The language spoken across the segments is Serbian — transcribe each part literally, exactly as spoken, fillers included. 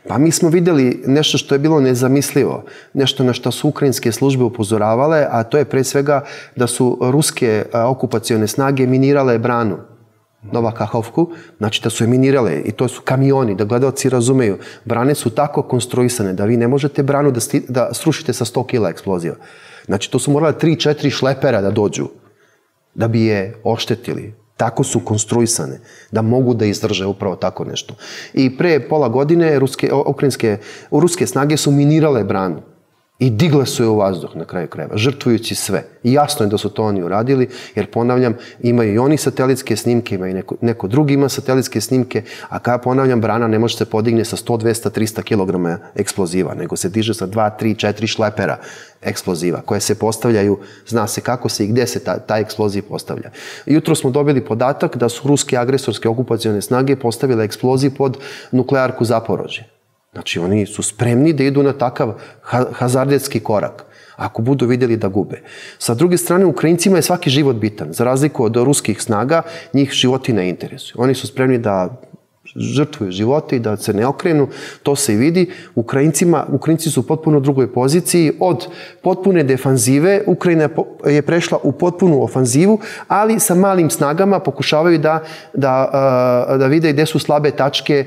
Pa mi smo vidjeli nešto što je bilo nezamislivo, nešto na što su ukrajinske službe upozoravale, a to je pre svega da su ruske okupacione snage minirale branu Nova Kahovku, znači da su je minirale i to su kamioni, da gledalci razumeju. Brane su tako konstruisane da vi ne možete branu da, sti, da srušite sa sto kila eksploziva. Znači to su morale tri četiri šlepera da dođu da bi je oštetili. Tako su konstruisane, da mogu da izdrže upravo tako nešto. I pre pola godine ruske, ukrajinske, ruske snage su minirale branu i digle su je u vazduh na kraju krajeva, žrtvujući sve. I jasno je da su to oni uradili, jer ponavljam, imaju i oni satelitske snimke, ima i neko, neko drugi ima satelitske snimke, a kada ponavljam, brana ne može se podigne sa sto, dvesta, trista kilograma eksploziva, nego se diže sa dva, tri, četiri šlepera eksploziva, koje se postavljaju, zna se kako se i gde se ta, ta eksploziv postavlja. Jutro smo dobili podatak da su ruske agresorske okupacione snage postavile eksploziv pod nuklearku Zaporožje. Znači, oni su spremni da idu na takav hazardetski korak, ako budu vidjeli da gube. Sa druge strane, Ukrajincima je svaki život bitan. Za razliku od ruskih snaga, njih životi ne interesuju. Oni su spremni da žrtvuju živote i da se ne okrenu, to se i vidi. Ukrajincima, Ukrajinci su u potpuno drugoj poziciji. Od potpune defanzive Ukrajina je prešla u potpunu ofanzivu, ali sa malim snagama pokušavaju da, da, da vide gde su slabe tačke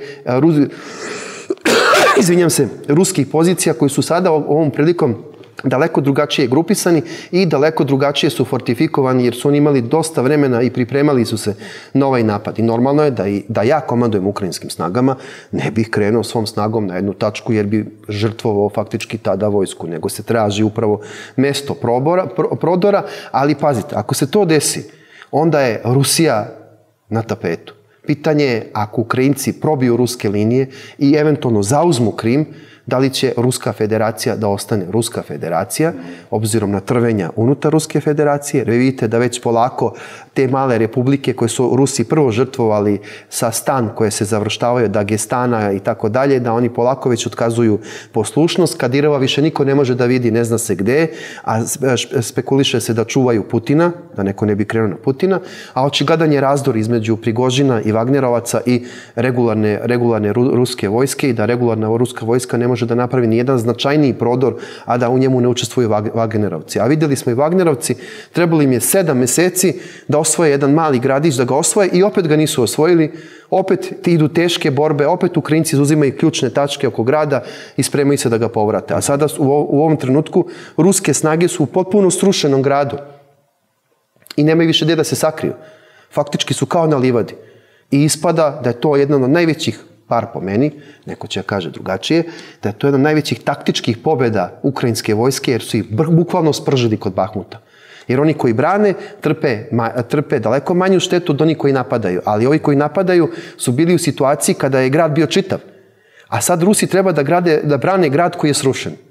izvinjam se, ruskih pozicija koji su sada ovom prilikom daleko drugačije grupisani i daleko drugačije su fortifikovani jer su oni imali dosta vremena i pripremali su se na ovaj napad. I normalno je da, i, da ja komandujem ukrajinskim snagama, ne bih krenuo svom snagom na jednu tačku jer bi žrtvovao faktički tada vojsku, nego se traži upravo mesto probora, pro, prodora, ali pazite, ako se to desi, onda je Rusija na tapetu. Pitanje je, ako Ukrajinci probiju ruske linije i eventualno zauzmu Krim, da li će Ruska federacija da ostane Ruska federacija, obzirom na trvenja unutar Ruske federacije. Vi vidite da već polako te male republike koje su Rusi prvo žrtvovali sa stan koje se završtavaju, Dagestana i tako dalje, da oni polako već otkazuju poslušnost. Kadirova više niko ne može da vidi, ne zna se gde, a spekuliše se da čuvaju Putina, da neko ne bi krenuo na Putina, a očigledan je razdor između Prigožina i Vagnerovaca i regularne, regularne ruske vojske i da regularna ruska vojska ne može da napravi ni jedan značajniji prodor, a da u njemu ne učestvuju Vagnerovci. A vidjeli smo i Vagnerovci, trebalo im je sedam meseci da osvoje jedan mali gradić, da ga osvoje i opet ga nisu osvojili. Opet ti idu teške borbe, opet Ukrajinci uzimaju ključne tačke oko grada i spremaju se da ga povrate. A sada u, u ovom trenutku ruske snage su u potpuno srušenom gradu i nemaju više gdje da se sakriju. Faktički su kao na livadi. I ispada da je to jedan od najvećih, par po meni, neko će kaže drugačije, da je to jedan od najvećih taktičkih pobjeda ukrajinske vojske, jer su ih bukvalno spržili kod Bahmuta. Jer oni koji brane trpe, ma, trpe daleko manju štetu od onih koji napadaju. Ali ovi koji napadaju su bili u situaciji kada je grad bio čitav. A sad Rusi treba da, grade, da brane grad koji je srušen.